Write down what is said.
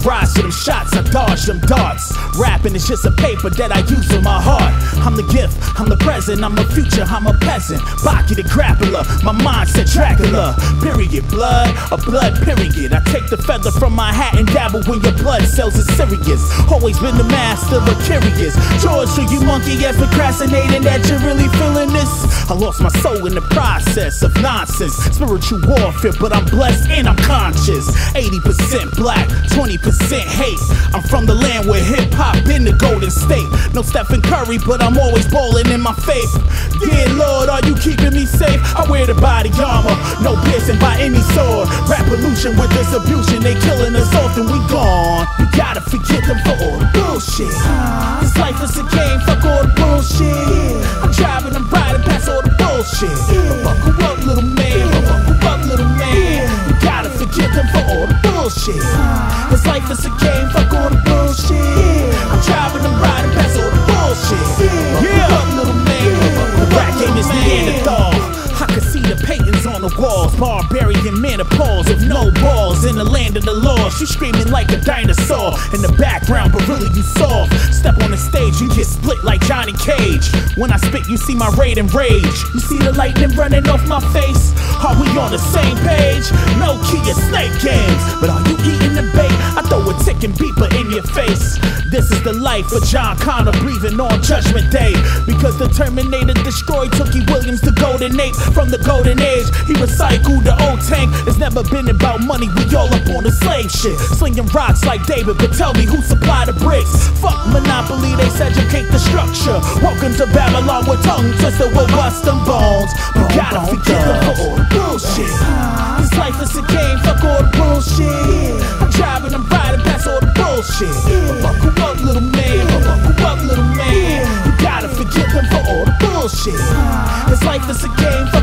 rise to them shots, I dodge them darts. Rapping is just a paper that I use with my heart. I'm the gift, I'm the present, I'm the future, I'm a peasant. Baki the grappler, my mindset Dracula. Period, blood, a blood period. I take the feather from my hat and dabble when your blood cells are serious. Always been the master of curious. George, so you monkey ass procrastinating that you're really feeling this. I lost my soul in the process of nonsense. Spiritual warfare, but I'm blessed and I'm conscious. 80% black, 20% hate. I'm from the land where hip-hop in the Golden State. No Stephen Curry, but I'm always ballin' in my faith. Dear Lord, are you keeping me safe? I wear the body armor, no piercing by any sword. Rap pollution with distribution, they killing us off and we gone. You gotta forget them for all the bullshit. This life is a game, fuck all the bullshit. I'm driving, I'm riding past all the bullshit. But buckle up, little man, buckle up, little man. You gotta forget them for all the bullshit. This life is a game, fuck all the bullshit. I'm driving, I'm riding past all the bullshit. Buckle up, little man. The rap game is Neanderthal. I can see the paintings on the walls. Barbarian menopause of no balls in the land of the lost. You screaming like a dinosaur in the background, but really you soft. Step on the stage, you get split like Johnny Cage. When I spit, you see my rage and rage. You see the lightning running off my face. Are we on the same page? No key of snake games, but are you eating the bait? I throw a ticking beeper in your face. This is the life of John Connor breathing on Judgment Day. Because the Terminator destroyed Tookie Williams, the golden ape from the golden age. He recycled the old tank. It's never been about money, we all up on the slave shit. Slinging rocks like David, but tell me who supplied the bricks. Fuck Monopoly, they segregate the structure. Welcome to Babylon with tongue twister with bust them bones. You gotta forget them for all the bullshit. This life is a game, fuck all the bullshit. I'm driving, I'm riding past all the bullshit. But buckle up, little man, buckle up, little man. You gotta forget them for all the bullshit. This life is a game, fuck